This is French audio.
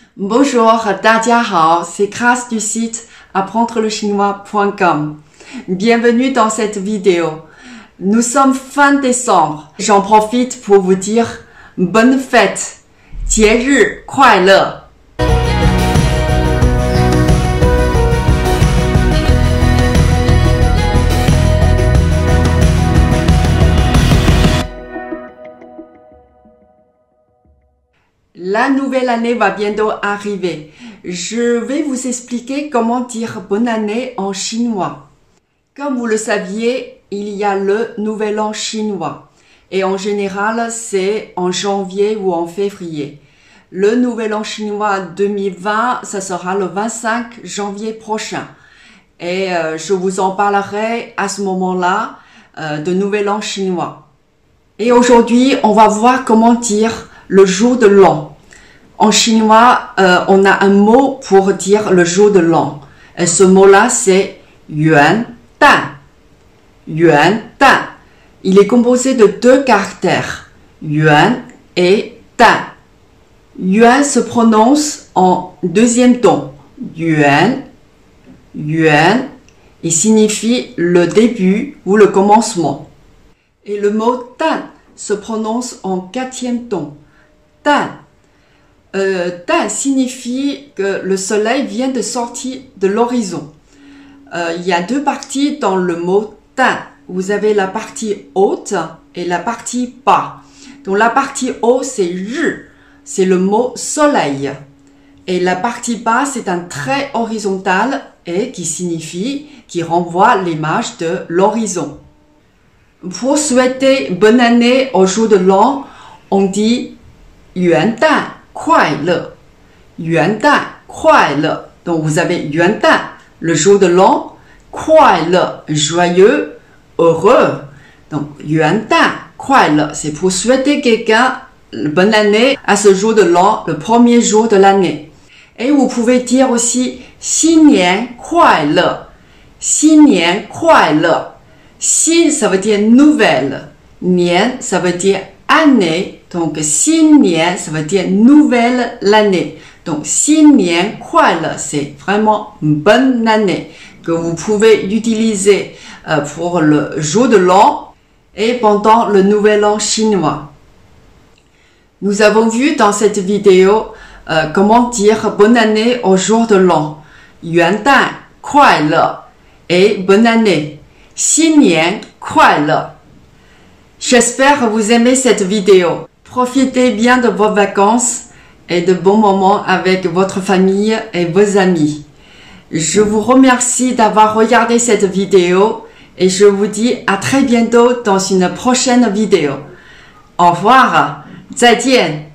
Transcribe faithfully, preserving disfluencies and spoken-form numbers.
Bonjour, 大家好, c'est Grace du site apprendre le chinois point com. Bienvenue dans cette vidéo. Nous sommes fin décembre. J'en profite pour vous dire bonne fête. 节日快乐. La nouvelle année va bientôt arriver. Je vais vous expliquer comment dire bonne année en chinois. Comme vous le saviez, il y a le nouvel an chinois. Et en général, c'est en janvier ou en février. Le nouvel an chinois deux mille vingt, ça sera le vingt-cinq janvier prochain. Et euh, je vous en parlerai à ce moment-là euh, de nouvel an chinois. Et aujourd'hui, on va voir comment dire le jour de l'an. En chinois, euh, on a un mot pour dire le jour de l'an. Et ce mot-là, c'est Yuan Dan. Yuan Dan. Il est composé de deux caractères, Yuan et Dan. Yuan se prononce en deuxième ton. Yuan, Yuan, il signifie le début ou le commencement. Et le mot Dan se prononce en quatrième ton. Dan. Euh, Dan signifie que le soleil vient de sortir de l'horizon. Euh, il y a deux parties dans le mot Dan. Vous avez la partie haute et la partie bas. Donc la partie haute c'est Ri, c'est le mot soleil. Et la partie bas c'est un trait horizontal et qui signifie, qui renvoie l'image de l'horizon. Pour souhaiter bonne année au jour de l'an, on dit Yuan Dan Kuai Le. Yuan Dan Kuai Le. Donc vous avez Yuan Dan, le jour de l'an, Kuai Le, joyeux, heureux. Donc Yuan Dan Kuai Le, c'est pour souhaiter quelqu'un bonne année à ce jour de l'an, le premier jour de l'année. Et vous pouvez dire aussi Xin Nian Kuai Le. Xin Nian Kuai Le. Xin, ça veut dire nouvelle. Nian, ça veut dire année. Donc, Xin Nian, ça veut dire nouvelle l'année. Donc, Xin Nian Kuai Le, c'est vraiment une bonne année que vous pouvez utiliser euh, pour le jour de l'an et pendant le nouvel an chinois. Nous avons vu dans cette vidéo euh, comment dire bonne année au jour de l'an. Yuan Dan Kuai Le et bonne année. Xin Nian Kuai Le. J'espère que vous aimez cette vidéo. Profitez bien de vos vacances et de bons moments avec votre famille et vos amis. Je vous remercie d'avoir regardé cette vidéo et je vous dis à très bientôt dans une prochaine vidéo. Au revoir, 再见.